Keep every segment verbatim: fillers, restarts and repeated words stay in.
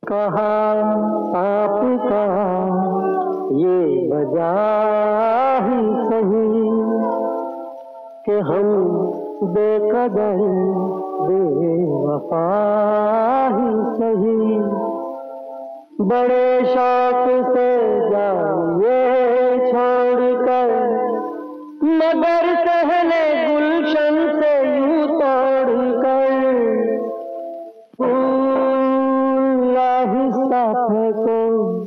कहा आपका ये वजह ही सही कि हम बेकदर बेवफा ही सही। बड़े शौक से जाइए छोड़कर, मगर सहने गुलशन से यूं तोड़कर। फूल आहिस्ता फेंको,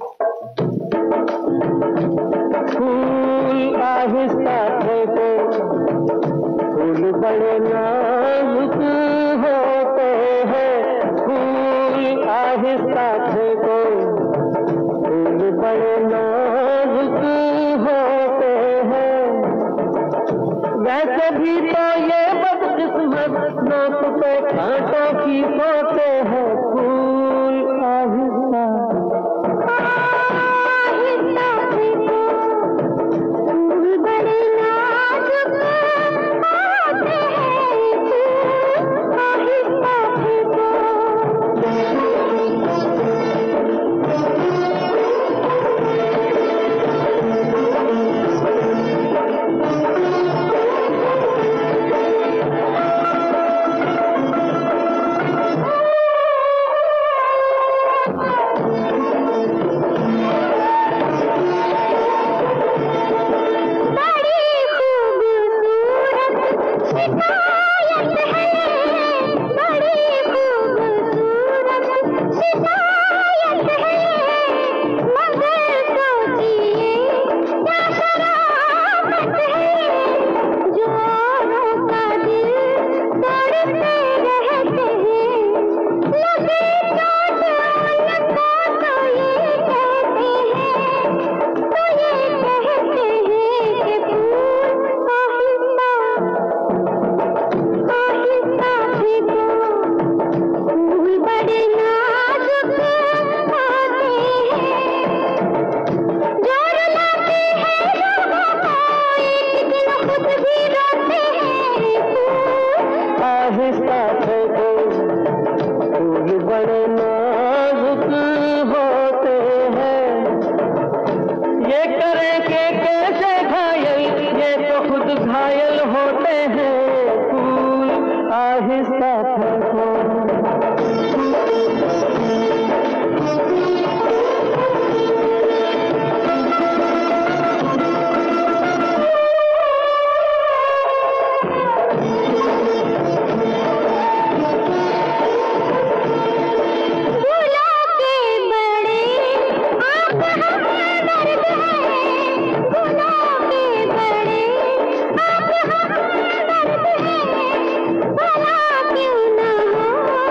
फूल आहिस्ता फेंको, फूल बड़े नाजुक होते हैं। फूल आहिस्ता फेंको, फूल बड़े नाजुक होते हैं। वैसे भी तो ये बदकिस्मत नोक पे कांटों की सोते हैं। फूल आहिस्ता आहिस्ता फेंको, फूल बड़े नाजुक होते हैं। फूल आहिस्ता फेंको। बड़े नाजुक होते हैं। ये करें कि कैसे घायल, ये तो खुद घायल होते हैं। फूल आहिस्ता फेंको।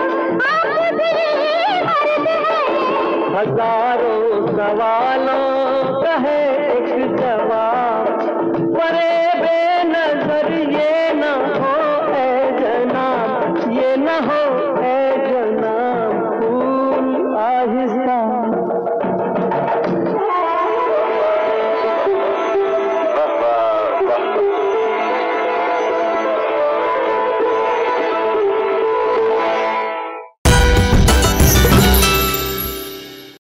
हजारों सवालों